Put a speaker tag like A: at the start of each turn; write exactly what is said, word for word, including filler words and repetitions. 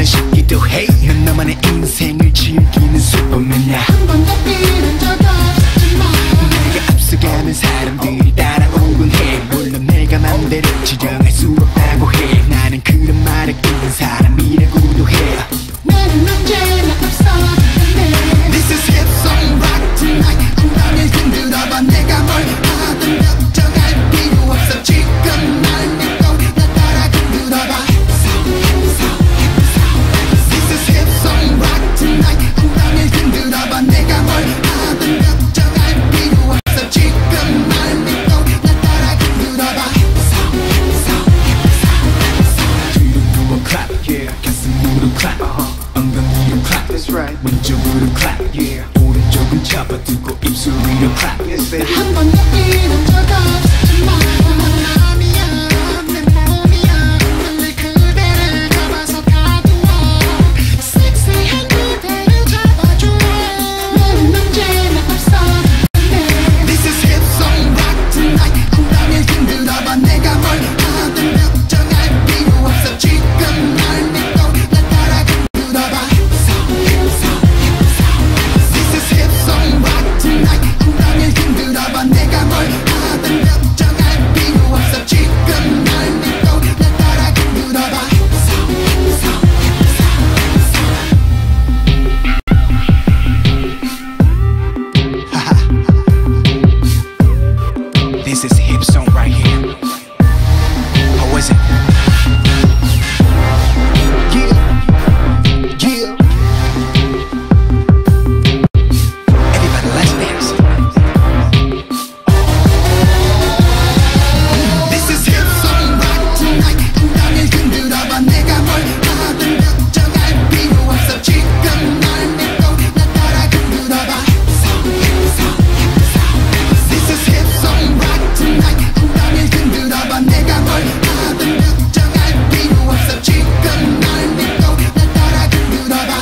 A: 싶기도 해. 넌 너만의 인생을 즐기는 슈퍼맨이야.
B: 한 번도 이런 적 없지만
A: 내가 앞서가면 사람들이 따라오곤 해. 물론 내가 맘대로 지정할 수 없다고 해. 나는 그런 말을 끼는 사람이라고도 해.
B: 나는 언제나 앞서가네.
A: This is hip song rock tonight. 엉덩이를 흔들어봐. 내가 뭘 하든 걱정할 필요 없어. 지금 날 믿고 나 따라 흔들어봐. This is hip song rock tonight. 엉덩이를 흔들어봐. 내가 뭘 하든 걱정할 필요 없어. 지금 날 믿고 나 따라 흔들어봐. 뒤로 누워 clap, yeah. 가슴으로 clap, 엉덩이로 clap, that's right. 왼쪽으로 clap, yeah. 오른쪽은 잡아두고 입술 위로 clap, yes baby.
B: 한 번도 이런 적 없지만 맘이야 내 몸이야 늘 그대를 잡아서 가두어. 섹시한 그대를 잡아줘. 나는 언제나 앞서가네.
A: This is hip song rock tonight. 엉덩이를 흔들어봐. 내가 뭘 하든 걱정할 필요 없어. 지금 날 믿고 나 따라 흔들어봐. This is hip song rock tonight. 엉덩이를 흔들어봐. 내가 뭘 하든 걱정할 필요 없어. 지금 날 믿고 나 따라 흔들어봐. This is a hip song right here. How was it? Yeah, yeah. Everybody, let's dance. This is hip song rock tonight. 엉덩이를 흔들어봐. 내가 뭘 하든 걱정할 필요 없어. 지금 날 믿고 나 따라 흔들어봐. This is hip song rock tonight. 엉덩이를 흔들어봐. 내가 뭘 하든 걱정할 필요 없어. 지금 날 믿고 나 따라 흔들어봐.